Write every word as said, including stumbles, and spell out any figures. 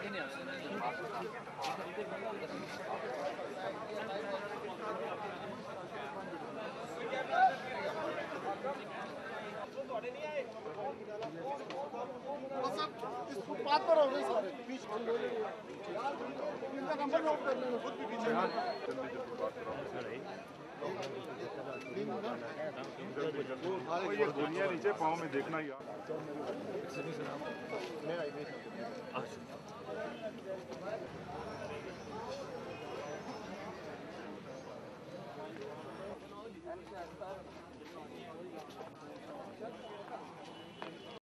इस फुटपाथ पर हो गए सारे बीच इनका नंबर नोट कर लेना खुद भी पीछे ये गोलियां नीचे पाँव में देखना यार।